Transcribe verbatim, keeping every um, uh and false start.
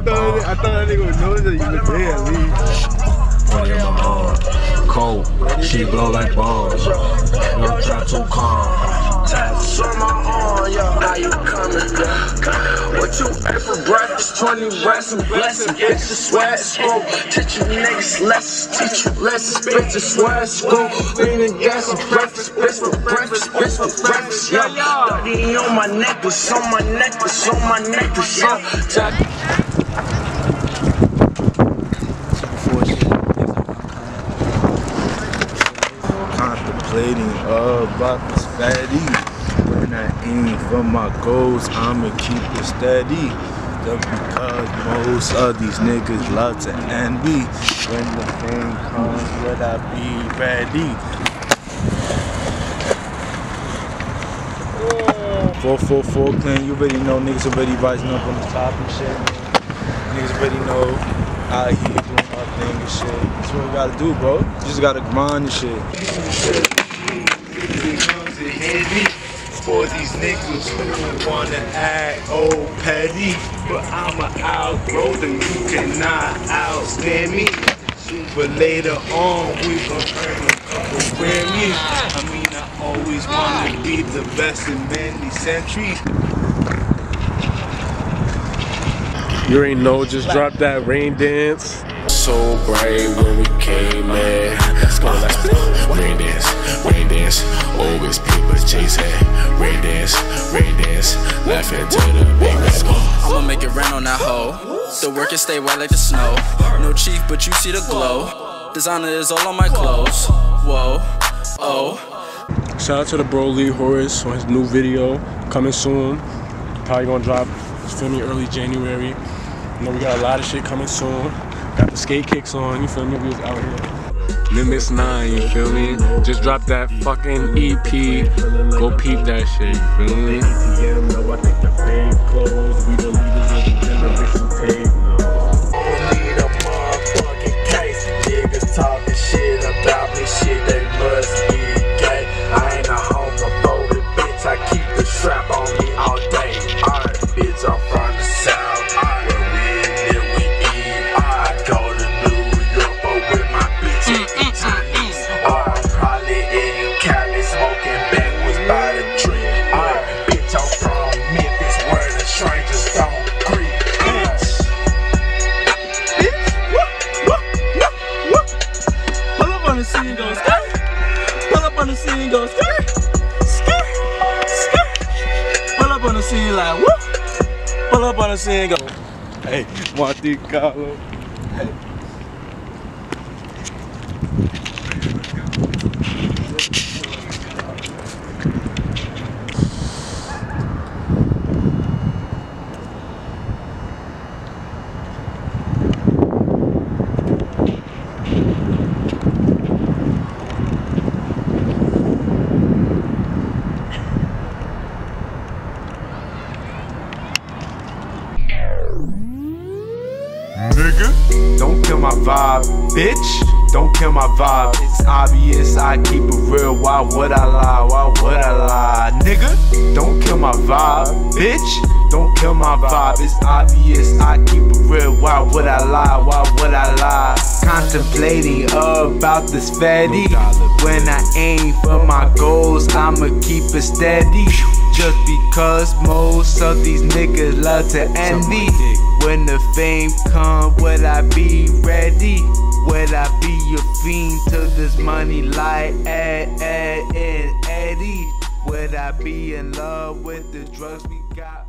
thought I thought that nigga would know that you look there at least. Money in my arm, cold, she blow like bombs. Don't try too calm. Tats on my arm, yo. How you coming? What you ate for breakfast? twenty rats and blessing, bitches swear at school. Teach you niggas lessons, teach you lessons, bitches swear at school. Leaning gas and breakfast, bitch for breakfast, bitch for breakfast, yo. thirty on my necklace, on my necklace, on my necklace, yo. Contemplating about this fatty. When I aim for my goals, I'ma keep it steady. Just because most of these niggas love to envy. When the thing comes, will I be ready? four four four clan, you already know niggas already rising up on the top and shit. Niggas already know out here doing our thing and shit. That's what we gotta do, bro. You just gotta grind and shit. For these niggas who wanna act old petty, but I'ma outgrow them, you cannot outstand me. But later on, we gon' earn a couple Grammys. I mean, I always wanna be the best in many centuries. You ain't know, just drop that rain dance. So bright when we came in. Uh, rain dance, rain dance, always paper chasing. Rain dance, rain dance, laughing to the big red. I'ma make it rain on that hoe. The work can stay white like the snow. No chief, but you see the glow. Designer is all on my clothes. Whoa, oh. Shout out to the bro Lee Horace on his new video coming soon. Probably gonna drop, feel me, early January. You know, we got a lot of shit coming soon. Got the skate kicks on, you feel me? We was out here. Nimbus nine, you feel me? Just dropped that fucking E P. Go peep that shit, you feel me? I think the fame clothes, we the leaders of the generation tape. Need a motherfucking case. Niggas talking shit about me, shit they must be gay. I ain't a homophobic bitch, I keep the strap on me all day. Alright, bitch, I'm from the south. Where we live, we eat. I go to New York, but with my bitch and eat Chinese. Or I'm probably in Cali smoking backwards by the tree. Alright, bitch, I'm from Memphis where the strangers don't agree. Bitch, bitch, whoop, whoop, whoop, whoop. Pull up on the scene, go skirt. Pull up on the scene, go skirt. Skirt, skirt. Pull up on the scene like whoop. Pull up on the scene, go. Hey, Monte Carlo. Hey. Nigga, don't kill my vibe, bitch. Don't kill my vibe. It's obvious I keep it real. Why would I lie? Why would I lie? Nigga, don't kill my vibe, bitch. Don't kill my vibe. It's obvious I keep it real. Why would I lie? Why would I lie? Contemplating about this fatty. When I aim for my goals, I'ma keep it steady. Just because most of these niggas love to envy. When the fame come, will I be ready? Will I be your fiend to this money like Ed, Ed, and Eddie? Would I be in love with the drugs we got?